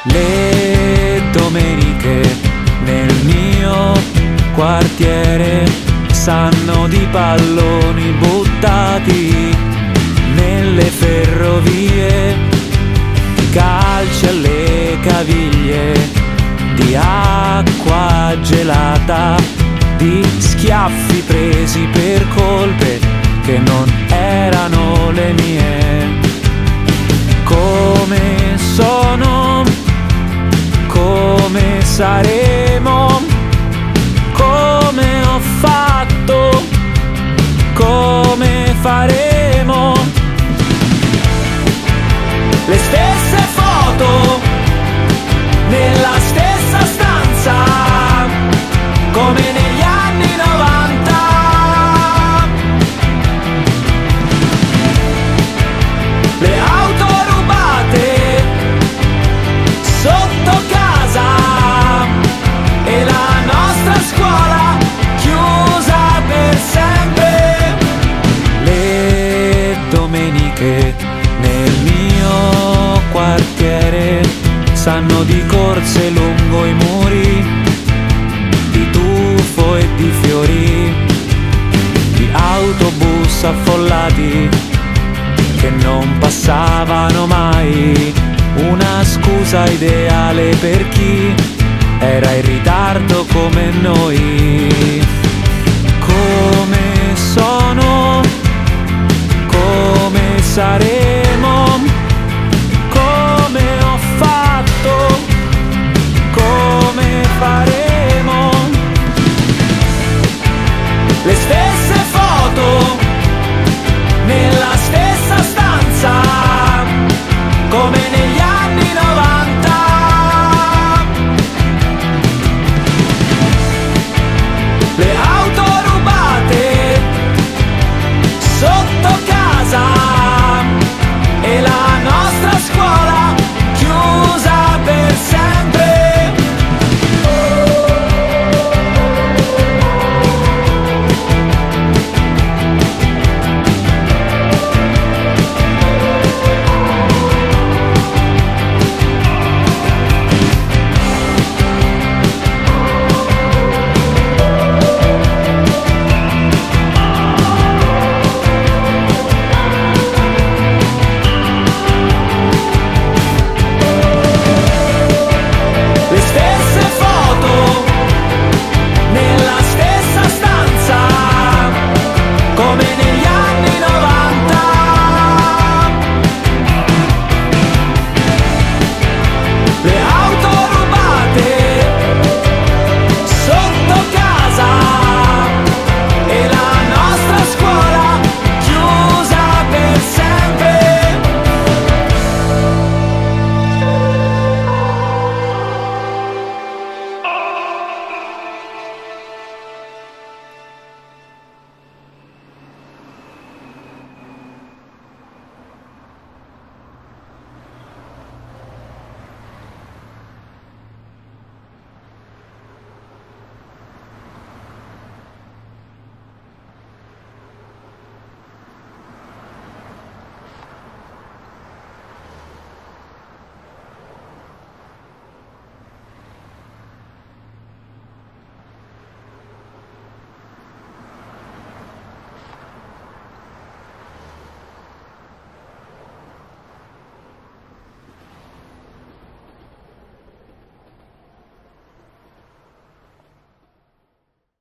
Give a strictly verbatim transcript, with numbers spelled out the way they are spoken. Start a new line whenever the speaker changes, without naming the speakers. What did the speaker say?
Le domeniche nel mio quartiere sanno di palloni buttati nelle ferrovie, di calci alle caviglie, di acqua gelata, di schiaffi presi per colpe che non erano le mie. Come sono, come saremo, come ho fatto, come faremo. Le stesse foto nella stessa stanza, come negli anni novanta. Le auto rubate sotto casa e la nostra scuola chiusa per sempre. Le domeniche nel mio quartiere sanno di corse lungo i muri, di tufo e di fiori, di autobus affollati che non passavano mai. Una scusa ideale per chi era in ritardo come noi. Come sono, come saremo,